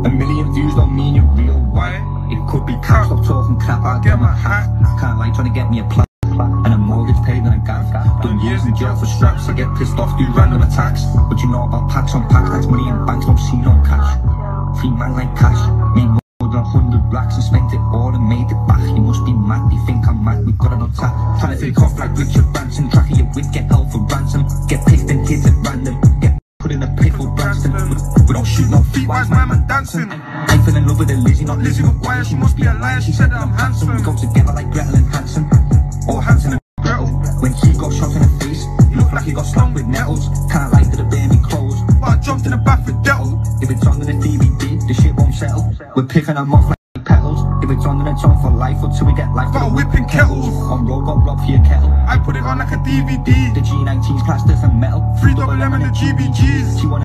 A million views don't mean you're real white. It could be cash, stop talking crap, I'll get my hat. Can't lie trying to get me a plaque and a mortgage paid and a gaff. Done years in jail for straps, I get pissed off, do random attacks. But you know about packs on packs, that's money in banks, don't see no cash. Free man like cash, made more than 100 racks and spent it all and made it back. You must be mad, you think I'm mad, we got it on tap. Trying to fake off like Richard Branson, track of your whip, get held for ransom. Get pissed and kids at random, get put in a pickle Branston. We don't shoot no feet, why's my man dancing? I fell in love with a Lizzie, not Lizzie McGuire, she must be a liar, she said that I'm handsome. We go together like Gretel and Hanson, or Hanson and Gretel. When he got shot in the face, he looked like he got stung with nettles. Can't lie to the baby clothes, but I jumped in the bath with Dettel. If it's on the DVD, the shit won't settle. We're picking them off like petals. If it's on, then it's on for life, until we get life. Got a whipping kettles. On road, got robbed for your kettle. I put it on like a DVD. The G19's plastic and metal. 3 double M and the GBGs. She wanna